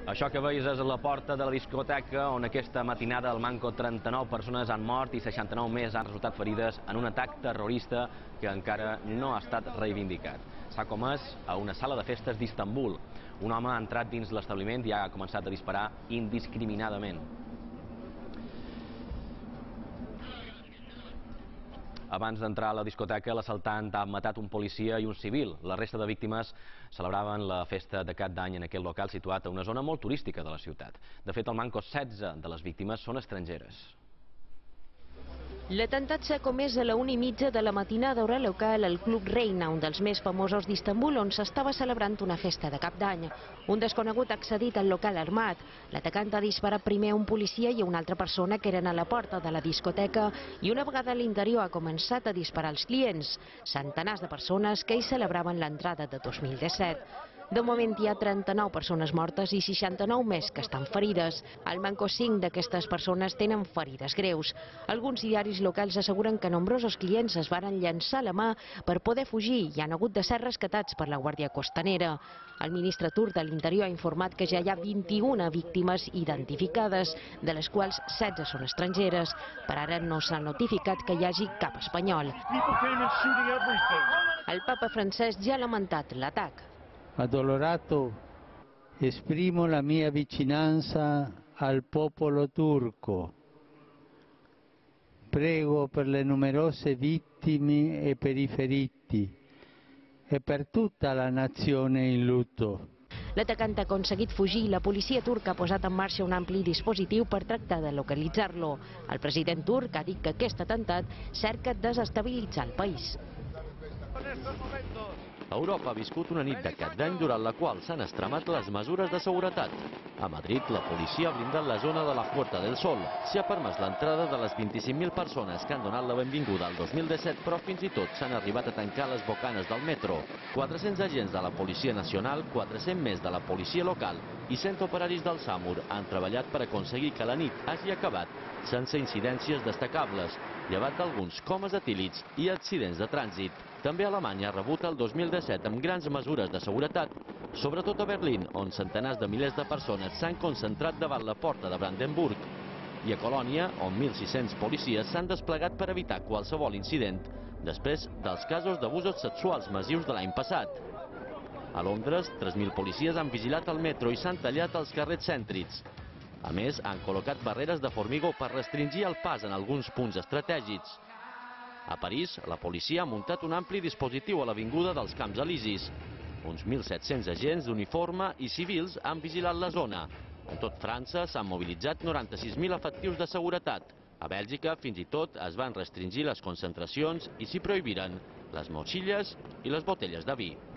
Això que veus és la porta de la discoteca on aquesta matinada al Manco 39 persones han mort i 69 més han resultat ferides en un atac terrorista que encara no ha estat reivindicat. S'ha comès a una sala de festes d'Istanbul. Un home ha entrat dins l'establiment i ha començat a disparar indiscriminadament. Abans d'entrar a la discoteca, l'assaltant ha matat un policia i un civil. La resta de víctimes celebraven la festa de cap d'any en aquest local situat a una zona molt turística de la ciutat. De fet, al Manco 16 de les víctimes són estrangeres. L'atemptat s'ha comès a la 1:30 de la matinada hora local al Club Reina, un dels més famosos d'Istanbul, on s'estava celebrant una festa de cap d'any. Un desconegut ha accedit al local armat. L'atacant ha disparat primer a un policia i a una altra persona que eren a la porta de la discoteca i una vegada a l'interior ha començat a disparar als clients, centenars de persones que hi celebraven l'entrada de 2017. De moment hi ha 39 persones mortes i 69 més que estan ferides. Al Manco 5 d'aquestes persones tenen ferides greus. Alguns diaris locals asseguren que nombrosos clients es varen llançar a la mà per poder fugir i han hagut de ser rescatats per la Guàrdia Costanera. El ministre turc de l'Interior ha informat que ja hi ha 21 víctimes identificades, de les quals 16 són estrangeres. Per ara no s'ha notificat que hi hagi cap espanyol. El papa francès ja ha lamentat l'atac. Addolorato, esprimo la mia vicinanza al popolo turco. Prego per le numerose vittime e per i feriti e per tutta la nazione in lutto. L'atacant ha aconseguit fugir i la policia turca ha posat en marxa un ampli dispositiu per tractar de localitzar-lo. El president turc ha dit que aquest atemptat cerca desestabilitzar el país. Europa ha viscut una nit de cap d'any durant la qual s'han extremat les mesures de seguretat. A Madrid, la policia ha blindat la zona de la Puerta del Sol. S'hi ha permès l'entrada de les 25.000 persones que han donat la benvinguda al 2017, però fins i tot s'han arribat a tancar les bocanes del metro. 400 agents de la Policia Nacional, 400 més de la policia local i 100 operaris del SAMUR han treballat per aconseguir que la nit hagi acabat sense incidències destacables, llevat d'alguns comes etílids i accidents de trànsit. També Alemanya ha rebut el 2017 amb grans mesures de seguretat, sobretot a Berlín, on centenars de milers de persones s'han concentrat davant la porta de Brandenburg, i a Colònia, on 1.600 policies s'han desplegat per evitar qualsevol incident, després dels casos d'abusos sexuals massius de l'any passat. A Londres, 3.000 policies han vigilat el metro i s'han tallat els carrers cèntrics. A més, han col·locat barreres de formigó per restringir el pas en alguns punts estratègics. A París, la policia ha muntat un ampli dispositiu a l'avinguda dels Camps Elisis. Uns 1.700 agents d'uniforme i civils han vigilat la zona. En tot França s'han mobilitzat 96.000 efectius de seguretat. A Bèlgica, fins i tot, es van restringir les concentracions i s'hi prohibiren les motxilles i les botelles de vi.